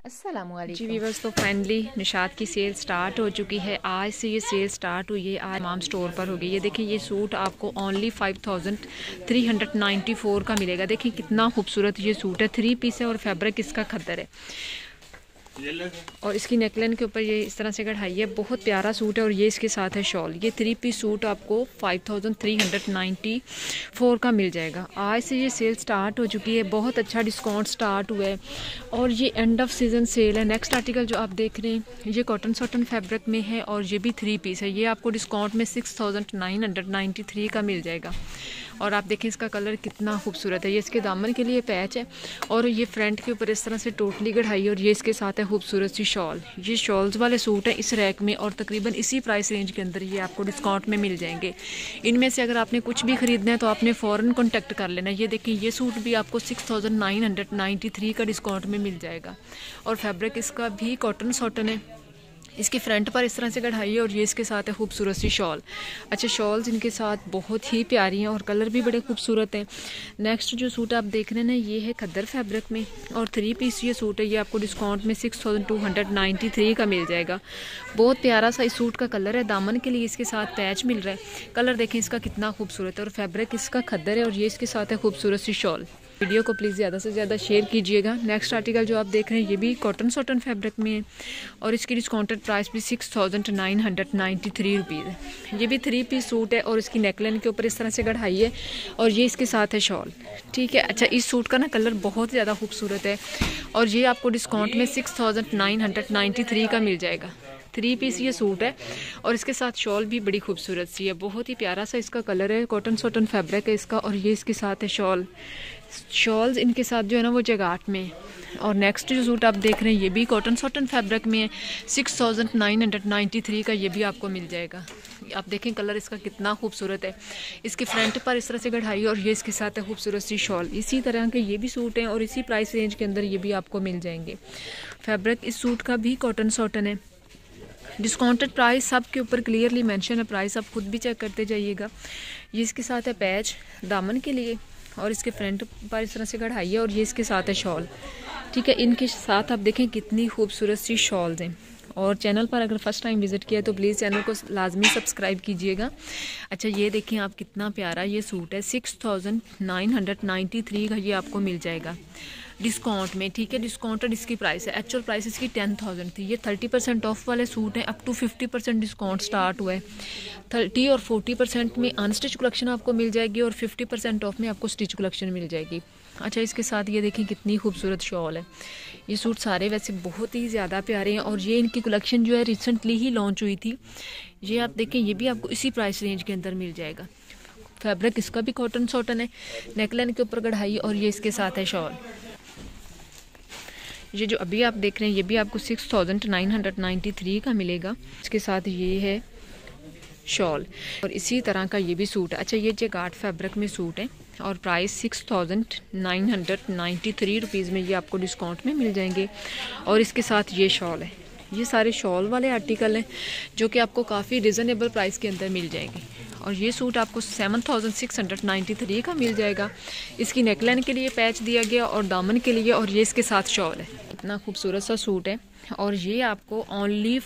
जी viewers, तो finally Nishat की sale start हो चुकी है। आज से ये सेल स्टार्ट हुई है, आज तमाम स्टोर पर होगी। ये देखिए, ये सूट आपको ओनली 5394 का मिलेगा। देखिए कितना खूबसूरत ये सूट है, 3 पीस है और फैब्रिक इसका खद्दर है और इसकी नेकलाइन के ऊपर ये इस तरह से कढ़ाई है। बहुत प्यारा सूट है और ये इसके साथ है शॉल। ये 3 पीस सूट आपको 5394 का मिल जाएगा। आज से ये सेल स्टार्ट हो चुकी है, बहुत अच्छा डिस्काउंट स्टार्ट हुआ है और ये एंड ऑफ सीजन सेल है। नेक्स्ट आर्टिकल जो आप देख रहे हैं ये कॉटन सॉटन फैब्रिक में है और ये भी 3 पीस है। ये आपको डिस्काउंट में 6993 का मिल जाएगा। और आप देखें इसका कलर कितना खूबसूरत है। ये इसके दामन के लिए पैच है और ये फ्रंट के ऊपर इस तरह से टोटली कढ़ाई है और ये इसके साथ है खूबसूरत सी शॉल। ये शॉल्स वाले सूट हैं इस रैक में और तकरीबन इसी प्राइस रेंज के अंदर ये आपको डिस्काउंट में मिल जाएंगे। इनमें से अगर आपने कुछ भी खरीदना है तो आपने फ़ौरन कॉन्टैक्ट कर लेना। ये देखिए, ये सूट भी आपको 6993 का डिस्काउंट में मिल जाएगा और फैब्रिक इसका भी कॉटन सॉटन है। इसके फ्रंट पर इस तरह से कढ़ाई है और ये इसके साथ है खूबसूरत सी शॉल। अच्छा, शॉल्स इनके साथ बहुत ही प्यारी हैं और कलर भी बड़े खूबसूरत हैं। नेक्स्ट जो सूट आप देख रहे हैं ना, ये है खद्दर फैब्रिक में और 3 पीस ये सूट है। ये आपको डिस्काउंट में 6293 का मिल जाएगा। बहुत प्यारा सा इस सूट का कलर है। दामन के लिए इसके साथ पैच मिल रहा है। कलर देखें इसका कितना खूबसूरत है और फैब्रिक इसका खद्दर है और ये इसके साथ है खूबसूरत सी शॉल। वीडियो को प्लीज़ ज़्यादा से ज़्यादा शेयर कीजिएगा। नेक्स्ट आर्टिकल जो आप देख रहे हैं ये भी कॉटन सॉटन फैब्रिक में है और इसकी डिस्काउंटेड प्राइस भी 6993 रुपीज़ है। ये भी 3 पीस सूट है और इसकी नेकलाइन के ऊपर इस तरह से कढ़ाई है और ये इसके साथ है शॉल। ठीक है। अच्छा, इस सूट का ना कलर बहुत ज़्यादा खूबसूरत है और ये आपको डिस्काउंट में 6993 का मिल जाएगा। 3 पीस ये सूट है और इसके साथ शॉल भी बड़ी खूबसूरत सी है। बहुत ही प्यारा सा इसका कलर है, कॉटन सॉटन फैब्रिक है इसका और ये इसके साथ है शॉल। शॉल्स इनके साथ जो है ना वो जगाट में है। और नेक्स्ट जो सूट आप देख रहे हैं ये भी कॉटन सॉटन फैब्रिक में है। 6993 का ये भी आपको मिल जाएगा। आप देखें कलर इसका कितना खूबसूरत है। इसके फ्रंट पर इस तरह से कढ़ाई और ये इसके साथ है खूबसूरत सी शॉल। इसी तरह के ये भी सूट हैं और इसी प्राइस रेंज के अंदर ये भी आपको मिल जाएंगे। फैब्रिक इस सूट का भी कॉटन सॉटन है। डिस्काउंटेड प्राइस सब के ऊपर क्लियरली मेंशन है, प्राइस आप खुद भी चेक करते जाइएगा। ये इसके साथ है पैच दामन के लिए और इसके फ्रंट पर इस तरह से कढ़ाई है और ये इसके साथ है शॉल। ठीक है। इनके साथ आप देखें कितनी खूबसूरत सी शॉल्स हैं। और चैनल पर अगर फर्स्ट टाइम विजिट किया तो प्लीज़ चैनल को लाजमी सब्सक्राइब कीजिएगा। अच्छा, ये देखें आप कितना प्यारा ये सूट है। 6993 का ये आपको मिल जाएगा डिस्काउंट में। ठीक है। डिस्काउंटेड इसकी प्राइस है, एक्चुअल प्राइस इसकी 10,000 थी। ये 30% ऑफ वाले सूट हैं। अप टू 50% डिस्काउंट स्टार्ट हुआ है। 30 और 40% में अनस्टिच कलेक्शन आपको मिल जाएगी और 50% ऑफ में आपको स्टिच कलेक्शन मिल जाएगी। अच्छा, इसके साथ ये देखें कितनी खूबसूरत शॉल है। ये सूट सारे वैसे बहुत ही ज़्यादा प्यारे हैं और ये इनकी कलेक्शन जो है रिसेंटली ही लॉन्च हुई थी। ये आप देखें, ये भी आपको इसी प्राइस रेंज के अंदर मिल जाएगा। फैब्रिक इसका भी कॉटन सॉटन है, नेकलाइन के ऊपर कढ़ाई और ये इसके साथ है शॉल। ये जो अभी आप देख रहे हैं ये भी आपको 6993 का मिलेगा। इसके साथ ये है शॉल और इसी तरह का ये भी सूट है। अच्छा, ये जगाट फैब्रिक में सूट है और प्राइस 6993 रुपीज़ में ये आपको डिस्काउंट में मिल जाएंगे और इसके साथ ये शॉल है। ये सारे शॉल वाले आर्टिकल हैं जो कि आपको काफ़ी रिजनेबल प्राइस के अंदर मिल जाएंगे और ये सूट आपको 7693 का मिल जाएगा। इसकी नेकलाइन के लिए पैच दिया गया और दामन के लिए और ये इसके साथ शॉल है। इतना खूबसूरत सा सूट है और ये आपको ओनली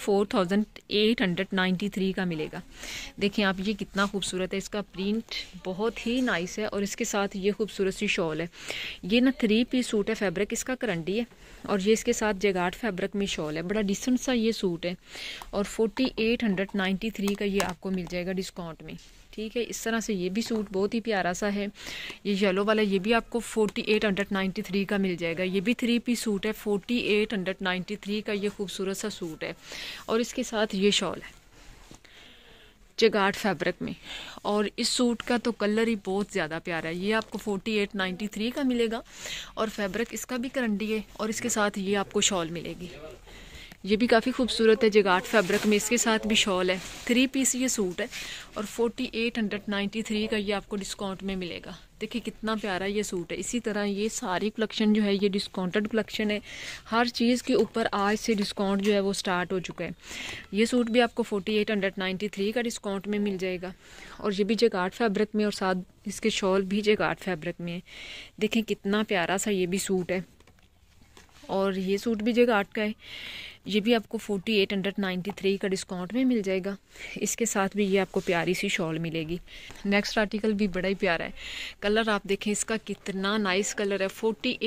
4893 का मिलेगा। देखिए आप, ये कितना खूबसूरत है। इसका प्रिंट बहुत ही नाइस है और इसके साथ ये खूबसूरत सी शॉल है। ये ना 3 पीस सूट है। फैब्रिक इसका करंडी है और ये इसके साथ जगाट फैब्रिक में शॉल है। बड़ा डिसेंट सा ये सूट है और 4893 का ये आपको मिल जाएगा डिस्काउंट में। ठीक है। इस तरह से ये भी सूट बहुत ही प्यारा सा है। ये येलो वाला ये भी आपको 4893 का मिल जाएगा। ये भी 3 पीस सूट है। 4893 का ये खूबसूरत सा सूट है और इसके साथ ये शॉल है जगाट फैब्रिक में और इस सूट का तो कलर ही बहुत ज़्यादा प्यारा है। ये आपको 4893 का मिलेगा और फैब्रिक इसका भी करंडी है और इसके साथ ये आपको शॉल मिलेगी। ये भी काफ़ी खूबसूरत है जगाट फैब्रिक में, इसके साथ भी शॉल है। 3 पीस ये सूट है और 4893 का ये आपको डिस्काउंट में मिलेगा। देखिए कितना प्यारा ये सूट है। इसी तरह ये सारी कलेक्शन जो है ये डिस्काउंटेड कलेक्शन है। हर चीज़ के ऊपर आज से डिस्काउंट जो है वो स्टार्ट हो चुका है। ये सूट भी आपको 4893 का डिस्काउंट में मिल जाएगा और ये भी जगाट फैब्रिक में और साथ इसके शॉल भी जगाट फैब्रिक में है। देखें कितना प्यारा सा ये भी सूट है और ये सूट भी जगाट का है, ये भी आपको 4893 का डिस्काउंट में मिल जाएगा। इसके साथ भी ये आपको प्यारी सी शॉल मिलेगी। नेक्स्ट आर्टिकल भी बड़ा ही प्यारा है, कलर आप देखें इसका कितना नाइस कलर है।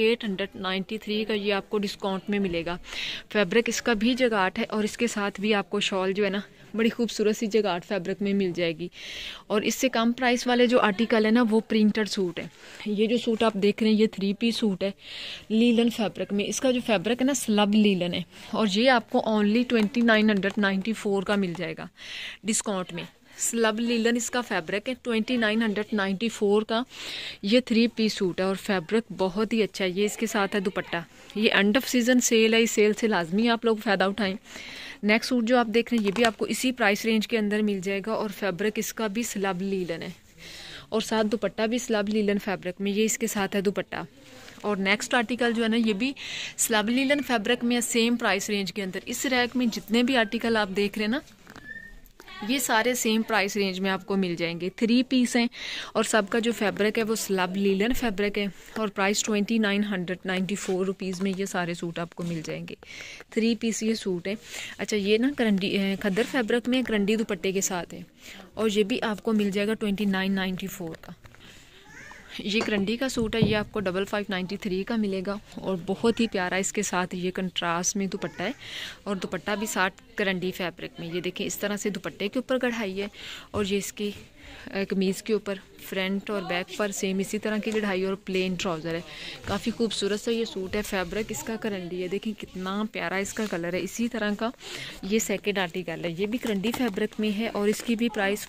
4893 का ये आपको डिस्काउंट में मिलेगा। फैब्रिक इसका भी जगाट है और इसके साथ भी आपको शॉल जो है ना बड़ी खूबसूरत सी जगाट फैब्रिक में मिल जाएगी। और इससे कम प्राइस वाले जो आर्टिकल है ना वो प्रिंटेड सूट है। ये जो सूट आप देख रहे हैं ये 3 पीस सूट है लीलन फैब्रिक में। इसका जो फैब्रिक है ना स्लब लीलन है और ये आपको ओनली 2994 का मिल जाएगा डिस्काउंट में। स्लब लीलन इसका फैब्रिक है 2994 का। ये 3 पीस सूट है और फैब्रिक बहुत ही अच्छा है। ये इसके साथ है दुपट्टा। ये एंड ऑफ सीजन सेल है, इस सेल से लाजमी आप लोग फ़ायदा उठाएं। नेक्स्ट सूट जो आप देख रहे हैं ये भी आपको इसी प्राइस रेंज के अंदर मिल जाएगा और फैब्रिक इसका भी स्लब लीलन है और साथ दुपट्टा भी स्लब लीलन फैब्रिक में। ये इसके साथ है दुपट्टा। और नेक्स्ट आर्टिकल जो है ना ये भी स्लब लीलन फैब्रिक में सेम प्राइस रेंज के अंदर। इस रैक में जितने भी आर्टिकल आप देख रहे हैं ना ये सारे सेम प्राइस रेंज में आपको मिल जाएंगे। 3 पीस हैं और सबका जो फैब्रिक है वो स्लब लीलन फैब्रिक है और प्राइस 2994 रुपीज़ में ये सारे सूट आपको मिल जाएंगे। 3 पीस ये सूट है। अच्छा ये ना करंडी खद्दर फैब्रिक में करंडी दुपट्टे के साथ है और ये भी आपको मिल जाएगा 2994 का। ये करंडी का सूट है, ये आपको 5593 का मिलेगा और बहुत ही प्यारा इसके साथ ये कंट्रास्ट में दुपट्टा है और दुपट्टा भी 60 करंडी फैब्रिक में। ये देखें इस तरह से दुपट्टे के ऊपर कढ़ाई है और ये इसकी कमीज़ के ऊपर फ्रंट और बैक पर सेम इसी तरह की कढ़ाई और प्लेन ट्राउज़र है। काफ़ी खूबसूरत सा ये सूट है। फैब्रिक इसका करंडी है, देखें कितना प्यारा इसका कलर है। इसी तरह का ये सेकेंड आर्टिकल है, ये भी करंडी फैब्रिक में है और इसकी भी प्राइस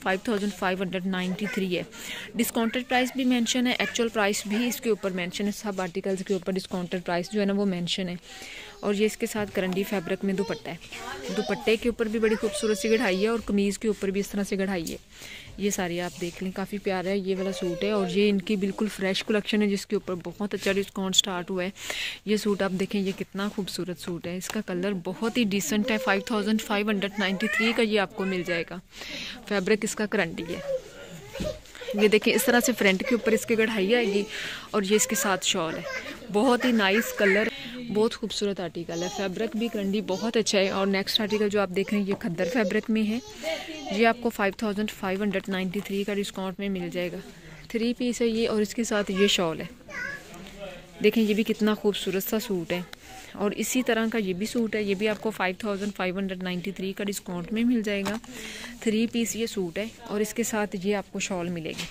5593 है। डिस्काउंटेड प्राइस भी मेंशन है, एक्चुअल प्राइस भी इसके ऊपर मेंशन है। सब आर्टिकल्स के ऊपर डिस्काउंटेड प्राइस जो है ना वो मेंशन है। और ये इसके साथ करंडी फैब्रिक में दुपट्टा है। दुपट्टे के ऊपर भी बड़ी खूबसूरत सी कढ़ाई है और कमीज़ के ऊपर भी इस तरह से कढ़ाई है। ये सारी आप देख लें, काफ़ी प्यारा है ये वाला सूट है और ये इनकी बिल्कुल फ्रेश कलेक्शन है जिसके ऊपर बहुत अच्छा डिस्काउंट स्टार्ट हुआ है। ये सूट आप देखें ये कितना खूबसूरत सूट है। इसका कलर बहुत ही डिसेंट है। 5593 का ये आपको मिल जाएगा। फैब्रिक इसका करंडी है। ये देखिए इस तरह से फ्रंट के ऊपर इसकी कढ़ाई आएगी और ये इसके साथ शॉल है। बहुत ही नाइस कलर, बहुत खूबसूरत आर्टिकल है। फैब्रिक भी करंडी बहुत अच्छा है। और नेक्स्ट आर्टिकल जो आप देख रहे हैं ये खद्दर फैब्रिक में है। ये आपको 5593 का डिस्काउंट में मिल जाएगा। 3 पीस है ये और इसके साथ ये शॉल है। देखें ये भी कितना खूबसूरत सा सूट है और इसी तरह का ये भी सूट है। ये भी आपको 5593 का डिस्काउंट में मिल जाएगा। 3 पीस ये सूट है और इसके साथ ये आपको शॉल मिलेगी।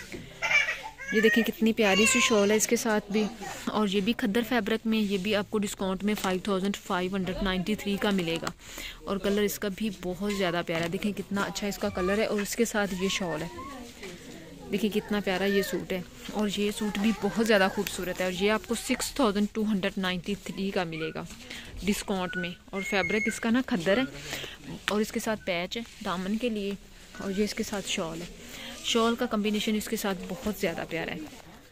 ये देखें कितनी प्यारी सी शॉल है इसके साथ भी। और ये भी खद्दर फैब्रिक में, ये भी आपको डिस्काउंट में 5593 का मिलेगा और कलर इसका भी बहुत ज़्यादा प्यारा है। देखें कितना अच्छा इसका कलर है और इसके साथ ये शॉल है। देखिए कितना प्यारा ये सूट है और ये सूट भी बहुत ज़्यादा खूबसूरत है और ये आपको 6293 का मिलेगा डिस्काउंट में। और फैब्रिक इसका ना खद्दर है और इसके साथ पैच है दामन के लिए और ये इसके साथ शॉल है। शॉल का कॉम्बिनेशन इसके साथ बहुत ज़्यादा प्यारा है।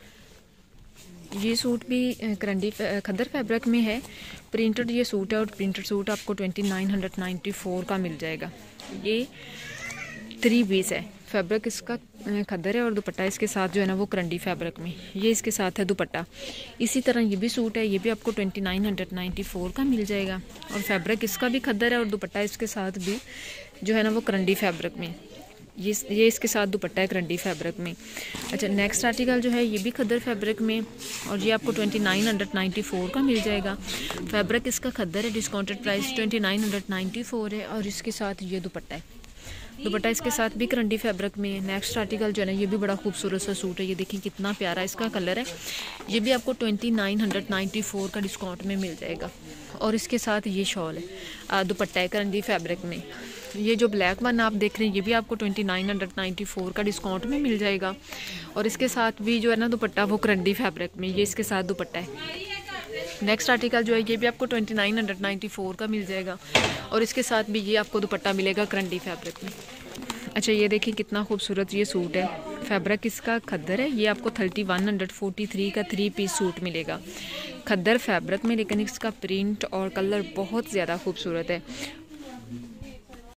ये सूट भी करंडी खद्दर फैब्रिक में है। प्रिंटेड ये सूट है और प्रिंटेड सूट आपको 2994 का मिल जाएगा। ये 3 पीस है। फैब्रिक इसका खद्दर है और दुपट्टा इसके साथ जो है ना वो करंडी फैब्रिक में। ये इसके साथ है दुपट्टा। इसी तरह ये भी सूट है, ये भी आपको 2994 का मिल जाएगा और फैब्रिक इसका भी खद्दर है और दुपट्टा इसके साथ भी जो है ना वो करंडी फैब्रिक में। ये इसके साथ दुपट्टा है करंडी फैब्रिक में। अच्छा नेक्स्ट आर्टिकल जो है ये भी खद्दर फैब्रिक में और ये आपको 2994 का मिल जाएगा। फैब्रिक इसका खद्दर है, डिस्काउंटेड प्राइस 2994 है और इसके साथ ये दुपट्टा है। दुपट्टा इसके साथ भी करंडी फैब्रिक में है। नेक्स्ट आर्टिकल जो है ना ये भी बड़ा खूबसूरत सा सूट है। ये देखिए कितना प्यारा इसका कलर है। ये भी आपको 2994 का डिस्काउंट में मिल जाएगा और इसके साथ ये शॉल है। दुपट्टा है करंडी फैब्रिक में। ये जो ब्लैक वन आप देख रहे हैं ये भी आपको 2994 का डिस्काउंट में मिल जाएगा और इसके साथ भी जो है ना दुपट्टा वो करंडी फैब्रिक में। ये इसके साथ दुपट्टा है। नेक्स्ट आर्टिकल जो है ये भी आपको 2994 का मिल जाएगा और इसके साथ भी ये आपको दुपट्टा मिलेगा करंडी फैब्रिक में। अच्छा ये देखिए कितना खूबसूरत ये सूट है। फैब्रिक इसका खद्दर है। ये आपको 3143 का 3 पीस सूट मिलेगा खद्दर फैब्रिक में, लेकिन इसका प्रिंट और कलर बहुत ज़्यादा खूबसूरत है